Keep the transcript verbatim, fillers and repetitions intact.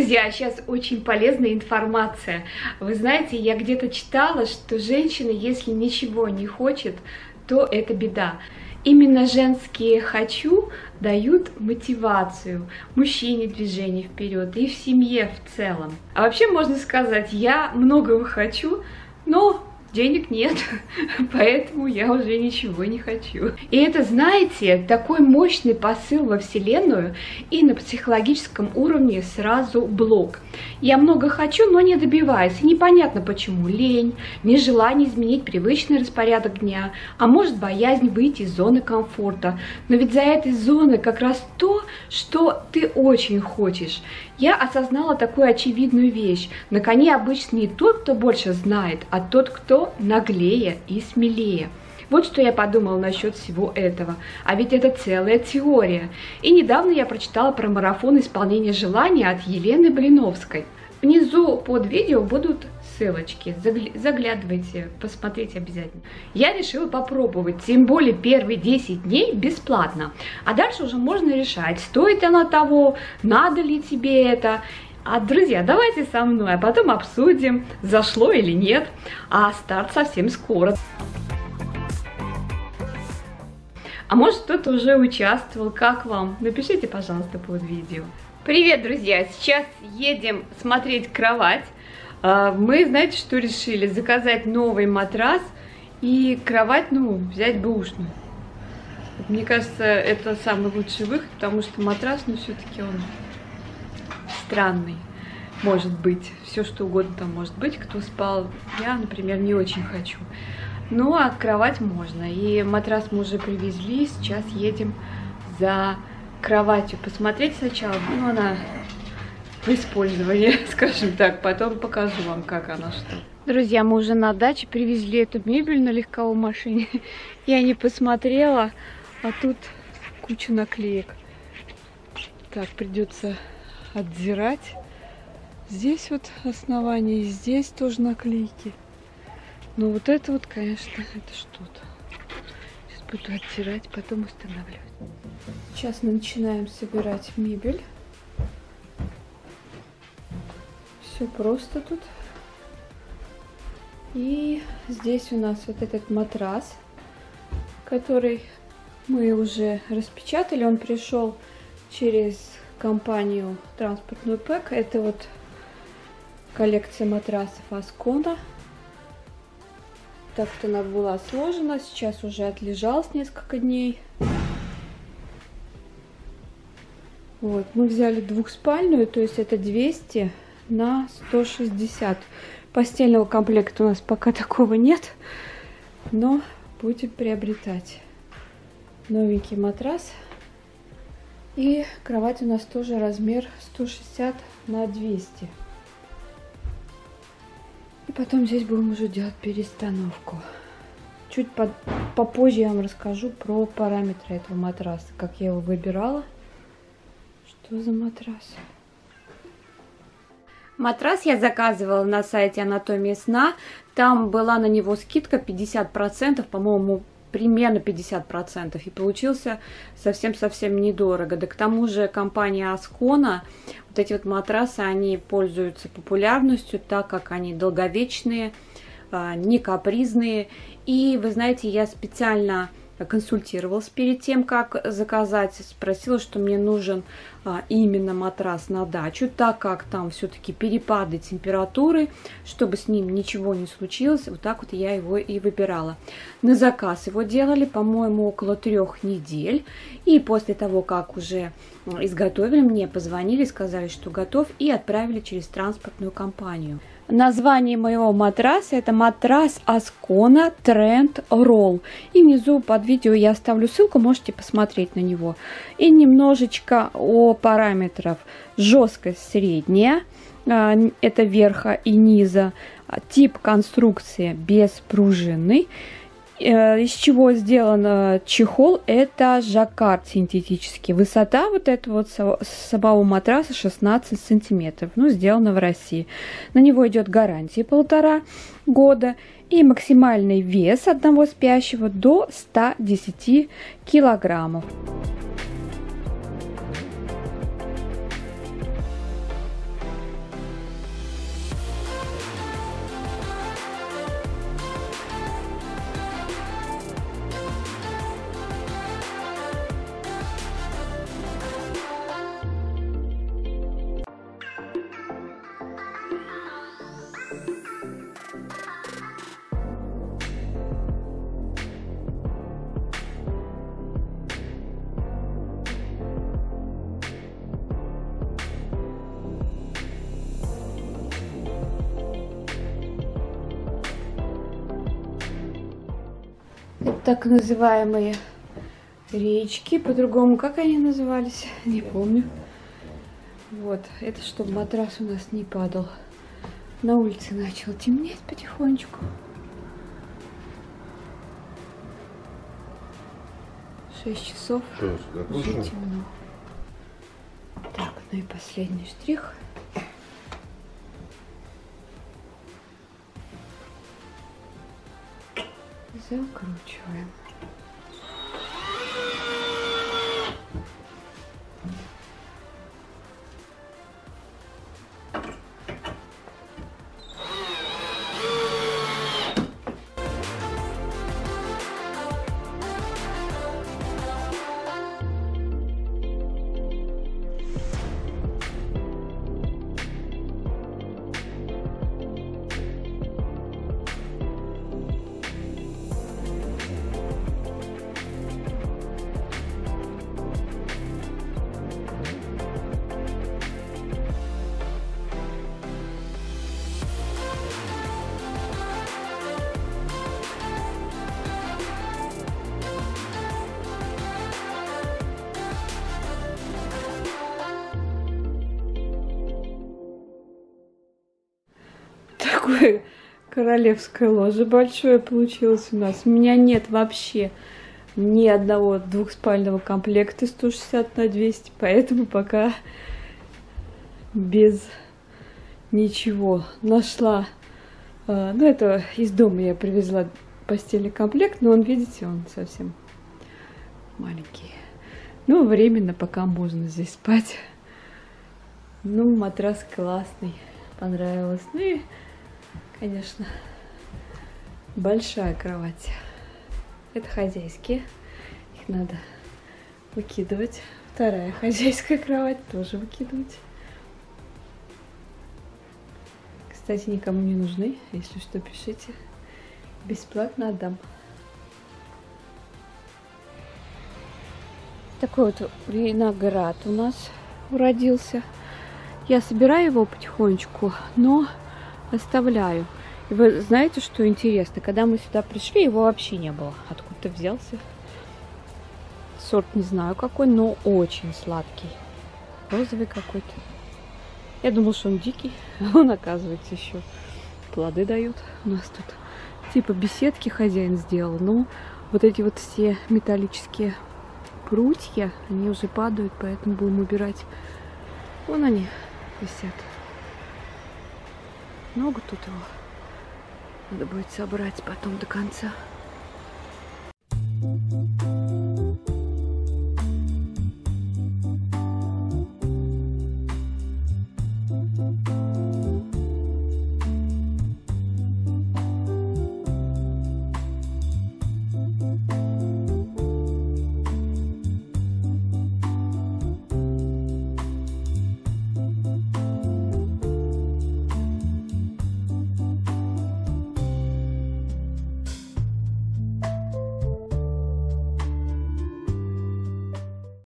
Друзья, сейчас очень полезная информация. Вы знаете, я где-то читала, что женщина, если ничего не хочет, то это беда. Именно женские «хочу» дают мотивацию мужчине движения вперед и в семье в целом. А вообще можно сказать, я многого хочу, но денег нет, поэтому я уже ничего не хочу. И это, знаете, такой мощный посыл во Вселенную, и на психологическом уровне сразу блок. Я много хочу, но не добиваюсь. И непонятно почему. Лень, нежелание изменить привычный распорядок дня, а может боязнь выйти из зоны комфорта. Но ведь за этой зоной как раз то, что ты очень хочешь. Я осознала такую очевидную вещь. На коне обычно не тот, кто больше знает, а тот, кто наглее и смелее. Вот что я подумала насчет всего этого. А ведь это целая теория. И недавно я прочитала про марафон исполнения желаний от Елены Блиновской. Внизу под видео будут ссылочки. Заглядывайте, посмотрите обязательно. Я решила попробовать, тем более первые десять дней бесплатно. А дальше уже можно решать, стоит оно того, надо ли тебе это. А, друзья, давайте со мной, а потом обсудим, зашло или нет. А старт совсем скоро. А может, кто-то уже участвовал, как вам? Напишите, пожалуйста, под видео. Привет, друзья! Сейчас едем смотреть кровать. Мы, знаете, что решили? Заказать новый матрас и кровать, ну, взять бэушную. Мне кажется, это самый лучший выход, потому что матрас, ну, все-таки он странный. Может быть, все что угодно там может быть. Кто спал, я, например, не очень хочу. Ну, а кровать можно. И матрас мы уже привезли. Сейчас едем за кроватью посмотреть сначала. Ну, она в использовании, скажем так. Потом покажу вам, как она что. Друзья, мы уже на даче привезли эту мебель на легковой машине. Я не посмотрела, а тут куча наклеек. Так, придется отдирать. Здесь вот основание, здесь тоже наклейки. Ну вот это вот, конечно, это что-то. Сейчас буду оттирать, потом устанавливать. Сейчас мы начинаем собирать мебель. Все просто тут. И здесь у нас вот этот матрас, который мы уже распечатали. Он пришел через компанию транспортную ПЭК. Это вот коллекция матрасов Аскона. Так что она была сложена, сейчас уже отлежалась несколько дней. Вот, мы взяли двухспальную, то есть это двести на сто шестьдесят. Постельного комплекта у нас пока такого нет, но будем приобретать новенький матрас. И кровать у нас тоже размер сто шестьдесят на двести. И потом здесь будем уже делать перестановку. Чуть под, попозже я вам расскажу про параметры этого матраса, как я его выбирала. Что за матрас? Матрас я заказывала на сайте Анатомия сна. Там была на него скидка пятьдесят процентов, по-моему, примерно пятьдесят процентов. И получился совсем-совсем недорого. Да к тому же компания Аскона, вот эти вот матрасы, они пользуются популярностью, так как они долговечные, не капризные. И вы знаете, я специально консультировалась перед тем, как заказать, спросила, что мне нужен а, именно матрас на дачу, так как там все-таки перепады температуры, чтобы с ним ничего не случилось. Вот так вот я его и выбирала. На заказ его делали, по-моему, около трех недель. И после того, как уже изготовили, мне позвонили, сказали, что готов, и отправили через транспортную компанию. Название моего матраса — это матрас Аскона Trend Roll. И внизу под видео я оставлю ссылку, можете посмотреть на него. И немножечко о параметрах. Жесткость средняя, это верха и низа. Тип конструкции беспружинный. Из чего сделан чехол? Это жаккард синтетический. Высота вот этого вот самого матраса шестнадцать сантиметров. Ну, сделано в России. На него идет гарантия полтора года. И максимальный вес одного спящего до ста десяти килограммов. Вот так называемые речки, по-другому, как они назывались, не помню. Вот, это чтобы матрас у нас не падал. На улице начало темнеть потихонечку. шесть часов. Уже темно. Так, ну и последний штрих. Закручиваем. Такое королевское ложе большое получилось у нас. У меня нет вообще ни одного двухспального комплекта сто шестьдесят на двести, поэтому пока без ничего. Нашла, э, ну это из дома я привезла постельный комплект, но он, видите, он совсем маленький. Ну, временно, пока можно здесь спать. Ну, матрас классный, понравилось. Ну и, конечно, большая кровать. Это хозяйские, их надо выкидывать. Вторая хозяйская кровать тоже выкидывать. Кстати, никому не нужны, если что, пишите. Бесплатно отдам. Такой вот виноград у нас уродился. Я собираю его потихонечку, но оставляю. И вы знаете, что интересно? Когда мы сюда пришли, его вообще не было. Откуда-то взялся. Сорт не знаю какой, но очень сладкий. Розовый какой-то. Я думала, что он дикий, а он, оказывается, еще плоды дает. У нас тут типа беседки хозяин сделал, но вот эти вот все металлические прутья, они уже падают, поэтому будем убирать. Вон они висят. Много тут его. Надо будет собрать потом до конца.